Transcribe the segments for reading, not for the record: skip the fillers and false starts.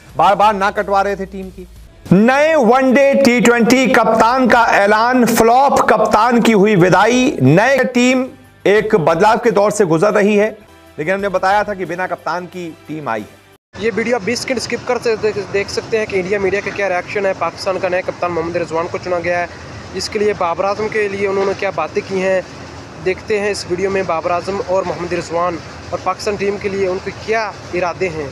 बार बार ना कटवा रहे थे टीम की। नए वनडे टी20 कप्तान का ऐलान, फ्लॉप कप्तान की हुई विदाई, नए टीम एक बदलाव के दौर से गुजर रही है, लेकिन हमने बताया था कि बिना कप्तान की टीम आई है। ये वीडियो आप 20 सेकंड स्किप कर देख सकते हैं कि इंडिया मीडिया का क्या रिएक्शन है। पाकिस्तान का नया कप्तान मोहम्मद रिजवान को चुना गया है, जिसके लिए बाबर आजम के लिए उन्होंने क्या बातें की हैं, देखते हैं इस वीडियो में बाबर आजम और मोहम्मद रिजवान और पाकिस्तान टीम के लिए उनके क्या इरादे हैं।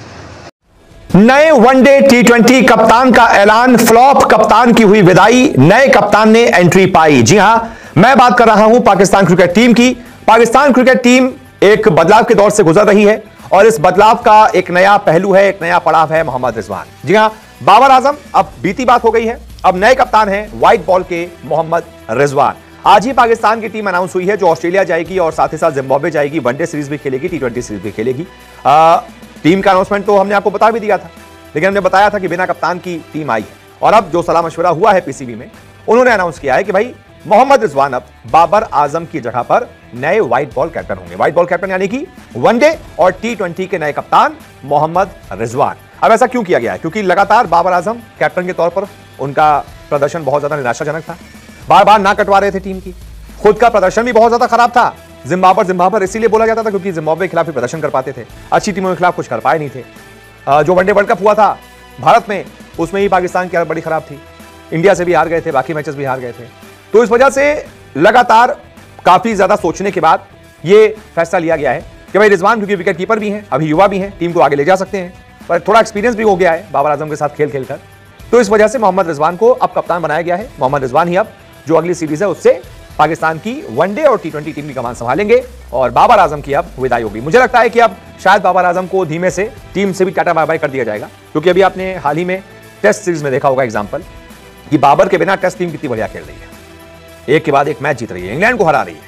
नए वनडे टी20 कप्तान का ऐलान, फ्लॉप कप्तान की हुई विदाई, नए कप्तान ने एंट्री पाई। जी हां, मैं बात कर रहा हूं पाकिस्तान क्रिकेट टीम की। पाकिस्तान क्रिकेट टीम एक बदलाव के दौर से गुजर रही है और इस बदलाव का एक नया पहलू है, एक नया पड़ाव है मोहम्मद रिजवान। जी हां, बाबर आजम अब बीती बात हो गई है, अब नए कप्तान हैं व्हाइट बॉल के मोहम्मद रिजवान। आज ही पाकिस्तान की टीम अनाउंस हुई है, जो ऑस्ट्रेलिया जाएगी और साथ ही साथ जिम्बाब्वे जाएगी, वनडे सीरीज भी खेलेगी, टी20 सीरीज भी खेलेगी। टीम का अनाउंसमेंट तो हमने आपको बता भी दिया था, लेकिन हमने बताया था कि बिना कप्तान की टीम आई है। और अब जो सलाह मशवरा हुआ है पीसीबी में, उन्होंने अनाउंस किया है कि भाई मोहम्मद रिजवान अब बाबर आजम की जगह पर नए व्हाइट बॉल कैप्टन होंगे। व्हाइट बॉल कैप्टन यानी कि वनडे और टी20 के नए कप्तान मोहम्मद रिजवान। अब ऐसा क्यों किया गया है? क्योंकि लगातार बाबर आजम कैप्टन के तौर पर उनका प्रदर्शन बहुत ज्यादा निराशाजनक था, बार बार ना कटवा रहे थे टीम की, खुद का प्रदर्शन भी बहुत ज्यादा खराब था। जिम्बाब्वे इसीलिए बोला जाता था क्योंकि जिम्बाब्वे के खिलाफ ही प्रदर्शन कर पाते थे, अच्छी टीमों के खिलाफ कुछ कर पाए नहीं थे। जो वनडे वर्ल्ड कप हुआ था भारत में, उसमें ही पाकिस्तान की हालत बड़ी खराब थी, इंडिया से भी हार गए थे, बाकी मैचेस भी हार गए थे। तो इस वजह से लगातार काफी ज्यादा सोचने के बाद यह फैसला लिया गया है कि भाई रिजवान क्योंकि विकेट कीपर भी हैं, अभी युवा भी हैं, टीम को आगे ले जा सकते हैं, पर थोड़ा एक्सपीरियंस भी हो गया है बाबर आजम के साथ खेल खेलकर, तो इस वजह से मोहम्मद रिजवान को अब कप्तान बनाया गया है। मोहम्मद रिजवान ही अब जो अगली सीरीज है उससे पाकिस्तान की वनडे और टी20 टीम की कमान संभालेंगे और बाबर आजम की अब विदाई होगी। मुझे लगता है कि अब शायद बाबर आजम को धीमे से टीम से भी टाटा बाय बाय कर दिया जाएगा, क्योंकि अभी आपने हाल ही में टेस्ट सीरीज में देखा होगा एग्जाम्पल कि बाबर के बिना टेस्ट टीम कितनी बढ़िया खेल रही है, एक के बाद एक मैच जीत रही है, इंग्लैंड को हरा रही है।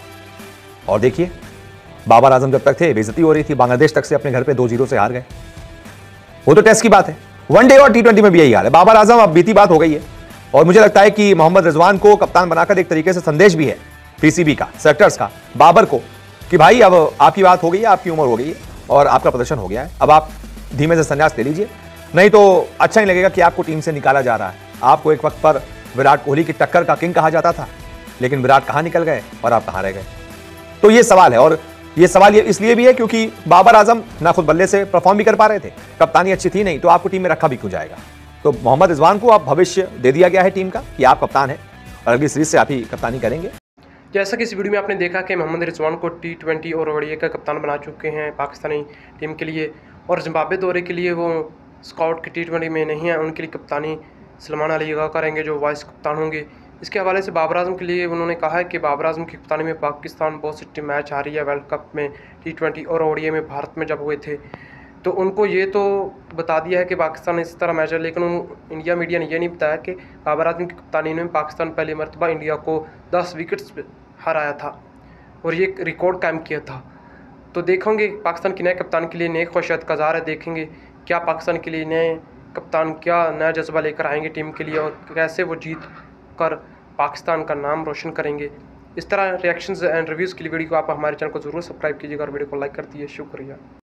और देखिए बाबर आजम जब तक थे बेइज्जती हो रही थी, बांग्लादेश तक से अपने घर पे 2-0 से हार गए। वो तो टेस्ट की बात है, वनडे और टी20 में भी यही हाल है। बाबर आजम अब बीती बात हो गई है और मुझे लगता है कि मोहम्मद रिजवान को कप्तान बनाकर एक तरीके से संदेश भी है पीसीबी का, सेलेक्टर्स का, बाबर को, कि भाई अब आपकी बात हो गई है, आपकी उम्र हो गई है और आपका प्रदर्शन हो गया है, अब आप धीमे से संन्यास ले लीजिए, नहीं तो अच्छा नहीं लगेगा कि आपको टीम से निकाला जा रहा है। आपको एक वक्त पर विराट कोहली की टक्कर का किंग कहा जाता था, लेकिन विराट कहां निकल गए और आप कहां रह गए? तो ये सवाल है, और ये सवाल इसलिए भी है क्योंकि बाबर आजम ना खुद बल्ले से परफॉर्म भी कर पा रहे थे, कप्तानी अच्छी थी नहीं, तो आपको टीम में रखा भी क्यों जाएगा? तो मोहम्मद रिजवान को अब भविष्य दे दिया गया है टीम का कि आप कप्तान हैं और अगली सीरीज से आप ही कप्तानी करेंगे। जैसा कि इस वीडियो में आपने देखा कि मोहम्मद रिजवान को टी20 और वनडे का कप्तान बना चुके हैं पाकिस्तानी टीम के लिए, और जिम्बाब्वे दौरे के लिए वो स्काउट के टी20 में नहीं है, उनके लिए कप्तानी सलमान अली करेंगे जो वाइस कप्तान होंगे। इसके हवाले से बाबर आजम के लिए उन्होंने कहा है कि बाबर आजम की कप्तानी में पाकिस्तान बहुत सी मैच हारी है वर्ल्ड कप में, टी20 और ओडीआई में भारत में जब हुए थे, तो उनको ये तो बता दिया है कि पाकिस्तान इस तरह मैच है, लेकिन इंडिया मीडिया ने यह नहीं बताया कि बाबर आजम की कप्तानी में पाकिस्तान पहली मरतबा इंडिया को 10 विकेट्स हराया था और ये रिकॉर्ड कायम किया था। तो देखेंगे पाकिस्तान के नए कप्तान के लिए नए ख्वाहिशात का ज़ाहिर है, देखेंगे क्या पाकिस्तान के लिए नए कप्तान क्या नया जज्बा लेकर आएंगे टीम के लिए और कैसे वो जीत कर पाकिस्तान का नाम रोशन करेंगे। इस तरह रिएक्शंस एंड रिव्यूज़ के लिए वीडियो को आप हमारे चैनल को ज़रूर सब्सक्राइब कीजिएगा और वीडियो को लाइक कर दिए। शुक्रिया।